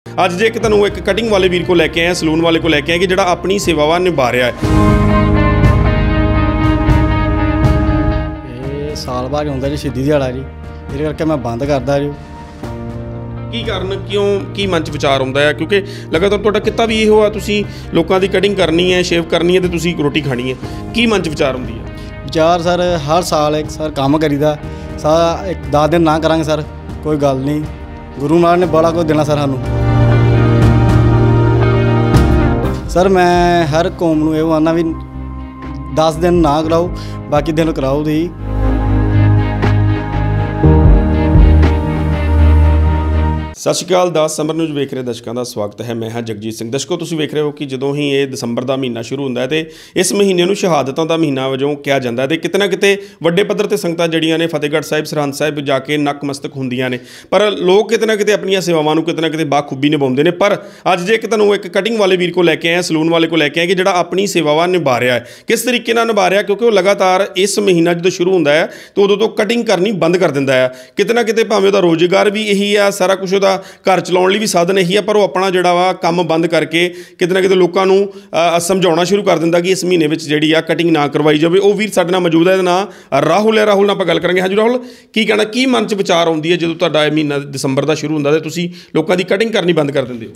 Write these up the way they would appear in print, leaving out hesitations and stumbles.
ਅੱਜ ਜੇ ਤੁਹਾਨੂੰ ਇੱਕ ਕਟਿੰਗ ਵਾਲੇ ਵੀਰ ਕੋ ਲੈ ਕੇ ਆਏ, ਸਲੂਨ ਵਾਲੇ ਕੋ ਲੈ ਕੇ ਆਏ ਕਿ ਜਿਹੜਾ ਆਪਣੀ ਸੇਵਾਵਾਂ ਨਿਭਾ ਰਿਹਾ ਹੈ। ਇਹ ਸਾਲ ਬਾਅਦ ਆਉਂਦਾ ਜੀ ਸ਼ਹੀਦੀ ਦਿਹਾੜਾ ਜੀ, ਇਹਦੇ ਕਰਕੇ ਮੈਂ ਬੰਦ ਕਰਦਾ ਜੀ। ਕੀ ਕਾਰਨ, ਕਿਉਂ, ਕੀ ਮਨ 'ਚ ਵਿਚਾਰ ਆਉਂਦਾ ਹੈ? ਕਿਉਂਕਿ ਲਗਾਤਾਰ ਤੁਹਾਡਾ ਕਿੱਤਾ ਵੀ ਇਹੋ ਆ, ਤੁਸੀਂ ਲੋਕਾਂ ਦੀ ਕਟਿੰਗ ਕਰਨੀ ਹੈ, ਸ਼ੇਵ ਕਰਨੀ ਹੈ ਤੇ ਤੁਸੀਂ ਰੋਟੀ ਖਾਣੀ ਹੈ। ਕੀ ਮਨ 'ਚ ਵਿਚਾਰ ਹੁੰਦੀ ਹੈ? ਵਿਚਾਰ ਸਰ ਹਰ ਸਾਲ ਇੱਕ ਸਰ ਕੰਮ ਕਰੀਦਾ, ਸਾਰਾ ਇੱਕ 10 ਦਿਨ ਨਾ ਕਰਾਂਗੇ ਸਰ, ਕੋਈ ਗੱਲ ਨਹੀਂ, ਗੁਰੂ ਮਹਾਰਾਜ ਨੇ ਬੜਾ ਕੁਝ ਦੇਣਾ ਸਰ ਸਾਨੂੰ। ਸਰ ਮੈਂ ਹਰ ਕੌਮ ਨੂੰ ਇਹ ਆਨਾ ਵੀ 10 ਦਿਨ ਨਾ ਕਰਾਓ, ਬਾਕੀ ਦਿਨ ਕਰਾਓ ਤੁਸੀਂ। ਸਤਿ ਸ਼੍ਰੀ ਅਕਾਲ। ਦਾਸ ਸਮਰ ਨਿਊਜ਼ ਵੇਖ ਰਹੇ ਦਰਸ਼ਕਾਂ ਦਾ ਸਵਾਗਤ ਹੈ। ਮੈਂ ਹਾਂ ਜਗਜੀਤ ਸਿੰਘ। ਦਰਸ਼ਕੋ, ਤੁਸੀਂ ਵੇਖ ਰਹੇ ਹੋ ਕਿ ਜਦੋਂ ਹੀ ਇਹ ਦਸੰਬਰ ਦਾ ਮਹੀਨਾ ਸ਼ੁਰੂ ਹੁੰਦਾ ਹੈ ਤੇ ਇਸ ਮਹੀਨੇ ਨੂੰ ਸ਼ਹਾਦਤਾਂ ਦਾ ਮਹੀਨਾ ਵਜੋਂ ਕਿਹਾ ਜਾਂਦਾ ਹੈ ਤੇ ਕਿਤੇ ਨਾ ਕਿਤੇ ਵੱਡੇ ਪੱਧਰ ਤੇ ਸੰਗਤਾਂ ਜਿਹੜੀਆਂ ਨੇ ਫਤਿਹਗੜ੍ਹ ਸਾਹਿਬ, ਸਰਹੰਦ ਸਾਹਿਬ ਜਾ ਕੇ ਨਕਮਸਤਕ ਹੁੰਦੀਆਂ ਨੇ, ਪਰ ਲੋਕ ਕਿਤੇ ਨਾ ਕਿਤੇ ਆਪਣੀਆਂ ਸੇਵਾਵਾਂ ਨੂੰ ਕਿਤੇ ਨਾ ਕਿਤੇ ਬਾਖੂਬੀ ਨਿਭਾਉਂਦੇ ਨੇ। ਪਰ ਅੱਜ ਜੇ ਤੁਹਾਨੂੰ ਇੱਕ ਕਟਿੰਗ ਵਾਲੇ ਵੀਰ ਕੋ ਲੈ ਕੇ ਆਏ, ਸਲੂਨ ਵਾਲੇ ਕੋ ਲੈ ਕੇ ਆਏ ਕਿ ਜਿਹੜਾ ਆਪਣੀ ਸੇਵਾਵਾਂ ਨਿਭਾ ਰਿਹਾ ਹੈ, ਕਿਸ ਤਰੀਕੇ ਨਾਲ ਨਿਭਾ ਰਿਹਾ, ਕਿਉਂਕਿ ਉਹ ਲਗਾਤਾਰ ਇਸ ਮਹੀਨਾ ਜਦੋਂ ਸ਼ੁਰੂ ਹੁੰਦਾ ਹੈ ਤਾਂ ਉਦੋਂ ਤੋਂ ਕਟਿੰਗ ਕਰਨੀ ਬੰਦ ਕਰ ਦਿੰਦਾ ਹੈ। ਕਿਤੇ ਨਾ ਕਿਤੇ ਭਾਵੇਂ ਉਹਦਾ ਰੋਜ਼ਗਾਰ ਵੀ ਇਹੀ ਆ, ਸਾਰਾ ਕੁਝ ਉਹਦਾ ਘਰ ਚਲਾਉਣ ਲਈ ਵੀ ਸਾਧਨ ਇਹੀ ਆ, ਪਰ ਉਹ ਆਪਣਾ ਜਿਹੜਾ ਵਾ ਕੰਮ ਬੰਦ ਕਰਕੇ ਕਿਤੇ ਨਾ ਕਿਤੇ ਲੋਕਾਂ ਨੂੰ ਸਮਝਾਉਣਾ ਸ਼ੁਰੂ ਕਰ ਦਿੰਦਾ ਕਿ ਇਸ ਮਹੀਨੇ ਵਿੱਚ ਜਿਹੜੀ ਆ ਕਟਿੰਗ ਨਾ ਕਰਵਾਈ ਜਾਵੇ। ਉਹ ਵੀਰ ਸਾਡੇ ਨਾਲ ਮੌਜੂਦ ਹੈ, ਇਹਦਾ ਨਾਂ ਰਾਹੁਲ ਹੈ। ਰਾਹੁਲ ਨਾਲ ਆਪਾਂ ਗੱਲ ਕਰਾਂਗੇ। ਹਾਂਜੀ ਰਾਹੁਲ, ਕੀ ਕਹਿਣਾ, ਕੀ ਮਨ 'ਚ ਵਿਚਾਰ ਆਉਂਦੀ ਹੈ ਜਦੋਂ ਤੁਹਾਡਾ ਇਹ ਮਹੀਨਾ ਦਸੰਬਰ ਦਾ ਸ਼ੁਰੂ ਹੁੰਦਾ ਤੇ ਤੁਸੀਂ ਲੋਕਾਂ ਦੀ ਕਟਿੰਗ ਕਰਨੀ ਬੰਦ ਕਰ ਦਿੰਦੇ ਹੋ?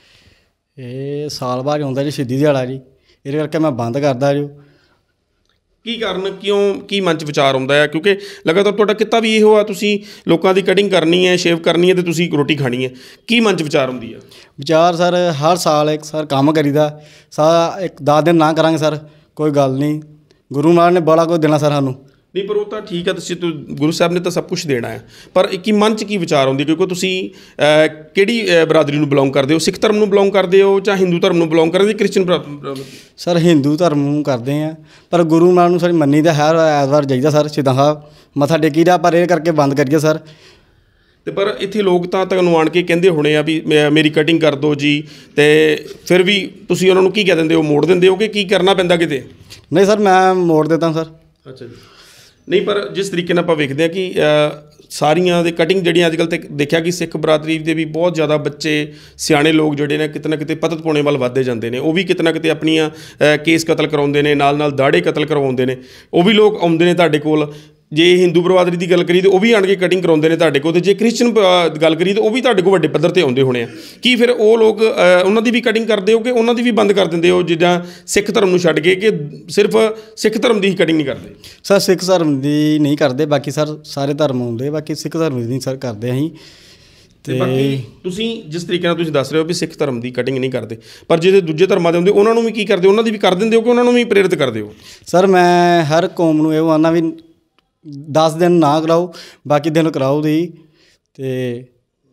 ਇਹ ਸਾਲ ਬਾਅਦ ਆਉਂਦਾ ਜੀ ਸ਼ਹੀਦੀ ਦਿਹਾੜਾ ਜੀ, ਇਹਦੇ ਕਰਕੇ ਮੈਂ ਬੰਦ ਕਰਦਾ ਜੀ। ਕੀ ਕਾਰਨ, ਕਿਉਂ, ਕੀ ਮਨ 'ਚ ਵਿਚਾਰ ਆਉਂਦਾ ਹੈ? ਕਿਉਂਕਿ ਲਗਾਤਾਰ ਤੁਹਾਡਾ ਕਿੱਤਾ ਵੀ ਇਹੋ ਆ, ਤੁਸੀਂ ਲੋਕਾਂ ਦੀ ਕਟਿੰਗ ਕਰਨੀ ਹੈ, ਸ਼ੇਵ ਕਰਨੀ ਹੈ ਤੇ ਤੁਸੀਂ ਰੋਟੀ ਖਾਣੀ ਹੈ। ਕੀ ਮਨ 'ਚ ਵਿਚਾਰ ਹੁੰਦੀ ਹੈ? ਵਿਚਾਰ ਸਰ ਹਰ ਸਾਲ ਇੱਕ ਸਰ ਕੰਮ ਕਰੀਦਾ, ਸਾਰਾ ਇੱਕ 10 ਦਿਨ ਨਾ ਕਰਾਂਗੇ ਸਰ, ਕੋਈ ਗੱਲ ਨਹੀਂ, ਗੁਰੂ ਮਹਾਰਾਜ ਨੇ ਬੜਾ ਕੁਝ ਦੇਣਾ ਸਰ ਸਾਨੂੰ। ਨਹੀਂ, ਪਰ ਉਹ ਤਾਂ ਠੀਕ ਹੈ, ਤੁਸੀਂ ਗੁਰੂ ਸਾਹਿਬ ਨੇ ਤਾਂ ਸਭ ਕੁਝ ਦੇਣਾ ਹੈ, ਪਰ ਕੀ ਮਨ 'ਚ ਕੀ ਵਿਚਾਰ ਆਉਂਦੀ? ਕਿਉਂਕਿ ਤੁਸੀਂ ਕਿਹੜੀ ਬਰਾਦਰੀ ਨੂੰ ਬਿਲੋਂਗ ਕਰਦੇ ਹੋ? ਸਿੱਖ ਧਰਮ ਨੂੰ ਬਿਲੋਂਗ ਕਰਦੇ ਹੋ ਜਾਂ ਹਿੰਦੂ ਧਰਮ ਨੂੰ ਬਿਲੋਂਗ ਕਰਦੇ ਹੋ, ਕ੍ਰਿਸਚਨ? ਸਰ ਹਿੰਦੂ ਧਰਮ ਨੂੰ ਕਰਦੇ ਹਾਂ, ਪਰ ਗੁਰੂ ਮਹਾਰਾਜ ਨੂੰ ਸਾਡੀ ਮੰਨੀ ਦਾ ਹਰ ਐਤਵਾਰ ਜਾਈਦਾ ਸਰ, ਸ਼ਹੀਦਾਂ ਸਾਹਿਬ ਮੱਥਾ ਟੇਕੀਦਾ, ਪਰ ਇਹ ਕਰਕੇ ਬੰਦ ਕਰੀਏ ਸਰ। ਤੇ ਪਰ ਇੱਥੇ ਲੋਕ ਤਾਂ ਤੁਹਾਨੂੰ ਆਣ ਕੇ ਕਹਿੰਦੇ ਹੋਣੇ ਆ ਵੀ ਮੇਰੀ ਕਟਿੰਗ ਕਰ ਦਿਓ ਜੀ, ਤੇ ਫਿਰ ਵੀ ਤੁਸੀਂ ਉਹਨਾਂ ਨੂੰ ਕੀ ਕਹਿ ਦਿੰਦੇ ਹੋ? ਮੋੜ ਦਿੰਦੇ ਹੋ ਕਿ ਕੀ ਕਰਨਾ ਪੈਂਦਾ ਕਿਤੇ? ਨਹੀਂ ਸਰ, ਮੈਂ ਮੋੜ ਦਿੰਦਾ ਸਰ। ਅੱਛਾ ਜੀ। ਨਹੀਂ, ਪਰ ਜਿਸ ਤਰੀਕੇ ਨਾਲ ਆਪਾਂ ਵੇਖਦੇ ਹਾਂ ਕਿ ਸਾਰੀਆਂ ਦੇ ਕਟਿੰਗ ਜਿਹੜੀਆਂ ਅੱਜ ਕੱਲ੍ਹ ਤੇ ਦੇਖਿਆ ਕਿ ਸਿੱਖ ਬਰਾਦਰੀ ਦੇ ਵੀ ਬਹੁਤ ਜ਼ਿਆਦਾ ਬੱਚੇ, ਸਿਆਣੇ ਲੋਕ ਜਿਹੜੇ ਨੇ ਕਿਤੇ ਨਾ ਕਿਤੇ ਪਤਤ ਪਾਉਣੇ ਵੱਲ ਵੱਧਦੇ ਜਾਂਦੇ ਨੇ। ਉਹ ਵੀ ਕਿਤੇ ਨਾ ਕਿਤੇ ਆਪਣੀਆਂ ਕੇਸ ਕਤਲ ਕਰਵਾਉਂਦੇ ਨੇ, ਨਾਲ ਨਾਲ ਦਾੜੇ ਕਤਲ ਕਰਵਾਉਂਦੇ ਨੇ। ਉਹ ਵੀ ਲੋਕ ਆਉਂਦੇ ਨੇ ਤੁਹਾਡੇ ਕੋਲ। ਜੇ ਹਿੰਦੂ ਬਰਾਦਰੀ ਦੀ ਗੱਲ ਕਰੀਏ ਤਾਂ ਉਹ ਵੀ ਆਣ ਕੇ ਕਟਿੰਗ ਕਰਾਉਂਦੇ ਨੇ ਤੁਹਾਡੇ ਕੋਲ, ਅਤੇ ਜੇ ਕ੍ਰਿਸਚਨ ਗੱਲ ਕਰੀਏ ਤਾਂ ਉਹ ਵੀ ਤੁਹਾਡੇ ਕੋਲ ਵੱਡੇ ਪੱਧਰ 'ਤੇ ਆਉਂਦੇ ਹੋਣੇ ਆ। ਕੀ ਫਿਰ ਉਹ ਲੋਕ ਉਹਨਾਂ ਦੀ ਵੀ ਕਟਿੰਗ ਕਰਦੇ ਹੋ ਕਿ ਉਹਨਾਂ ਦੀ ਵੀ ਬੰਦ ਕਰ ਦਿੰਦੇ ਹੋ, ਜਿੱਦਾਂ ਸਿੱਖ ਧਰਮ ਨੂੰ ਛੱਡ ਕੇ, ਕਿ ਸਿਰਫ ਸਿੱਖ ਧਰਮ ਦੀ ਹੀ ਕਟਿੰਗ ਨਹੀਂ ਕਰਦੇ? ਸਰ ਸਿੱਖ ਧਰਮ ਦੀ ਨਹੀਂ ਕਰਦੇ, ਬਾਕੀ ਸਰ ਸਾਰੇ ਧਰਮ ਆਉਂਦੇ, ਬਾਕੀ ਸਿੱਖ ਧਰਮ ਦੀ ਨਹੀਂ ਸਰ ਕਰਦੇ ਅਸੀਂ। ਤੇ ਬਾਕੀ ਤੁਸੀਂ ਜਿਸ ਤਰੀਕੇ ਨਾਲ ਤੁਸੀਂ ਦੱਸ ਰਹੇ ਹੋ ਵੀ ਸਿੱਖ ਧਰਮ ਦੀ ਕਟਿੰਗ ਨਹੀਂ ਕਰਦੇ, ਪਰ ਜਿਹੜੇ ਦੂਜੇ ਧਰਮਾਂ ਦੇ ਹੁੰਦੇ ਉਹਨਾਂ ਨੂੰ ਵੀ ਕੀ ਕਰਦੇ? ਉਹਨਾਂ ਦੀ ਵੀ ਕਰ ਦਿੰਦੇ ਹੋ ਕਿ ਉਹਨਾਂ ਨੂੰ ਵੀ ਪ੍ਰੇਰਿਤ ਕਰਦੇ ਹੋ? ਸਰ ਮੈਂ ਹਰ ਕੌਮ ਨੂੰ ਇਹ ਆਨਾ ਵੀ 10 ਦਿਨ ਨਾ ਕਰਾਓ, ਬਾਕੀ ਦਿਨ ਕਰਾਓ ਤੁਸੀਂ। ਤੇ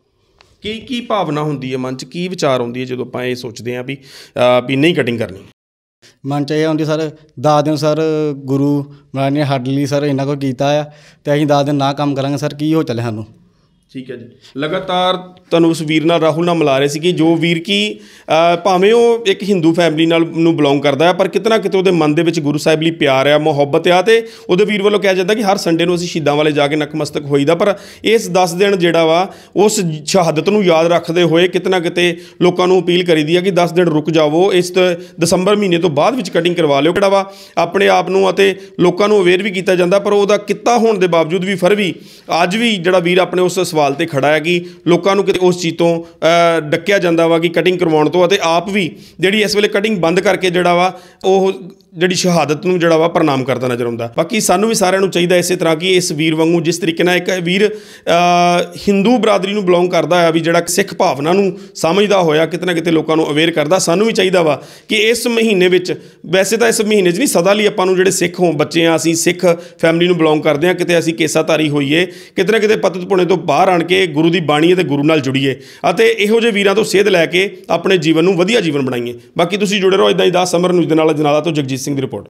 ਕੀ ਭਾਵਨਾ ਹੁੰਦੀ ਹੈ ਮਨ 'ਚ, ਕੀ ਵਿਚਾਰ ਆਉਂਦੀ ਹੈ ਜਦੋਂ ਆਪਾਂ ਇਹ ਸੋਚਦੇ ਹਾਂ ਵੀ ਨਹੀਂ ਕਟਿੰਗ ਕਰਨੀ? ਮਨ 'ਚ ਇਹ ਆਉਂਦੀ ਸਰ 10 ਦਿਨ ਸਰ ਗੁਰੂ ਮਹਾਰਾਜ ਨੇ ਸਾਡੇ ਲਈ ਸਰ ਇੰਨਾ ਕੁਝ ਕੀਤਾ ਆ, ਅਤੇ ਅਸੀਂ 10 ਦਿਨ ਨਾ ਕੰਮ ਕਰਾਂਗੇ ਸਰ, ਕੀ ਹੋ ਚੱਲੇ ਸਾਨੂੰ? ਠੀਕ ਹੈ ਜੀ। ਲਗਾਤਾਰ ਤੁਹਾਨੂੰ ਉਸ ਵੀਰ ਨਾਲ, ਰਾਹੁਲ ਨਾਲ ਮਿਲਾ ਰਹੇ ਸੀ ਕਿ ਜੋ ਵੀਰ ਕੀ ਭਾਵੇਂ ਉਹ ਇੱਕ ਹਿੰਦੂ ਫੈਮਿਲੀ ਨੂੰ ਬਿਲੋਂਗ ਕਰਦਾ ਹੈ, ਪਰ ਕਿਤੇ ਨਾ ਕਿਤੇ ਉਹਦੇ ਮਨ ਦੇ ਵਿੱਚ ਗੁਰੂ ਸਾਹਿਬ ਲਈ ਪਿਆਰ ਆ, ਮੁਹੱਬਤ ਆ, ਅਤੇ ਉਹਦੇ ਵੀਰ ਵੱਲੋਂ ਕਿਹਾ ਜਾਂਦਾ ਕਿ ਹਰ ਸੰਡੇ ਨੂੰ ਅਸੀਂ ਸ਼ਹੀਦਾਂ ਵਾਲੇ ਜਾ ਕੇ ਨਕਮਸਤਕ ਹੋਈਦਾ। ਪਰ ਇਸ 10 ਦਿਨ ਜਿਹੜਾ ਵਾ ਉਸ ਸ਼ਹਾਦਤ ਨੂੰ ਯਾਦ ਰੱਖਦੇ ਹੋਏ ਕਿਤੇ ਨਾ ਕਿਤੇ ਲੋਕਾਂ ਨੂੰ ਅਪੀਲ ਕਰੀਦੀ ਆ ਕਿ 10 ਦਿਨ ਰੁਕ ਜਾਵੋ, ਇਸ ਦਸੰਬਰ ਮਹੀਨੇ ਤੋਂ ਬਾਅਦ ਵਿੱਚ ਕਟਿੰਗ ਕਰਵਾ ਲਿਓ। ਕਿਹੜਾ ਵਾ ਆਪਣੇ ਆਪ ਨੂੰ ਅਤੇ ਲੋਕਾਂ ਨੂੰ ਅਵੇਅਰ ਵੀ ਕੀਤਾ ਜਾਂਦਾ, ਪਰ ਉਹਦਾ ਕਿੱਤਾ ਹੋਣ ਦੇ ਬਾਵਜੂਦ ਵੀ ਫਿਰ ਵੀ ਅੱਜ ਵੀ ਜਿਹੜਾ ਵੀਰ ਆਪਣੇ ਉਸ ਸਵਾਲ 'ਤੇ ਖੜਾ ਹੈ ਕਿ ਲੋਕਾਂ ਨੂੰ ਕਿਤੇ ਉਸ ਚੀਜ਼ ਤੋਂ ਡੱਕਿਆ ਜਾਂਦਾ ਵਾ ਕਿ ਕਟਿੰਗ ਕਰਵਾਉਣ ਤੋਂ, ਅਤੇ ਆਪ ਵੀ ਜਿਹੜੀ ਇਸ ਵੇਲੇ ਕਟਿੰਗ ਬੰਦ ਕਰਕੇ ਜਿਹੜਾ ਵਾ ਉਹ ਜਿਹੜੀ ਸ਼ਹਾਦਤ ਨੂੰ ਜਿਹੜਾ ਵਾ ਪ੍ਰਣਾਮ ਕਰਦਾ ਨਜ਼ਰ ਆਉਂਦਾ। ਬਾਕੀ ਸਾਨੂੰ ਵੀ ਸਾਰਿਆਂ ਨੂੰ ਚਾਹੀਦਾ ਇਸੇ ਤਰ੍ਹਾਂ ਕਿ ਇਸ ਵੀਰ ਵਾਂਗੂ, ਜਿਸ ਤਰੀਕੇ ਨਾਲ ਇੱਕ ਵੀਰ ਹਿੰਦੂ ਬਰਾਦਰੀ ਨੂੰ ਬਿਲੋਂਗ ਕਰਦਾ ਆ, ਵੀ ਜਿਹੜਾ ਸਿੱਖ ਭਾਵਨਾ ਨੂੰ ਸਮਝਦਾ ਹੋਇਆ ਕਿਤੇ ਨਾ ਕਿਤੇ ਲੋਕਾਂ ਨੂੰ ਅਵੇਅਰ ਕਰਦਾ, ਸਾਨੂੰ ਵੀ ਚਾਹੀਦਾ ਵਾ ਕਿ ਇਸ ਮਹੀਨੇ ਵਿੱਚ, ਵੈਸੇ ਤਾਂ ਇਸ ਮਹੀਨੇ 'ਚ ਨਹੀਂ, ਸਦਾ ਲਈ ਆਪਾਂ ਨੂੰ ਜਿਹੜੇ ਸਿੱਖ ਬੱਚੇ ਆ, ਅਸੀਂ ਸਿੱਖ ਫੈਮਿਲੀ ਨੂੰ ਬਿਲੋਂਗ ਕਰਦੇ ਹਾਂ, ਕਿਤੇ ਅਸੀਂ ਕੇਸਾਧਾਰੀ ਹੋਈਏ, ਕਿਤੇ ਨਾ ਕਿਤੇ ਪਤਤ ਪੁਣੇ ਤੋਂ ਬਾਹਰ ਆਣ ਕੇ ਗੁਰੂ ਦੀ ਬਾਣੀ ਅਤੇ ਗੁਰੂ ਨਾਲ ਜੁੜੀਏ, ਅਤੇ ਇਹੋ ਜਿਹੇ ਵੀਰਾਂ ਤੋਂ ਸੇਧ ਲੈ ਕੇ ਆਪਣੇ ਜੀਵਨ ਨੂੰ ਵਧੀਆ ਜੀਵਨ ਬਣਾਈਏ। ਬਾਕੀ ਤੁਸੀਂ ਜੁੜੇ ਰਹੋ ਇੱਦਾਂ ਹੀ ਦਾਸ ਸਮਰ ਨਿਊਜ਼ ਦੇ ਨਾਲ। ਅਜਨਾਲਾ ਤੋਂ ਜਗਜੀਤ ਸਿੰਘ ਦੀ ਰਿਪੋਰਟ।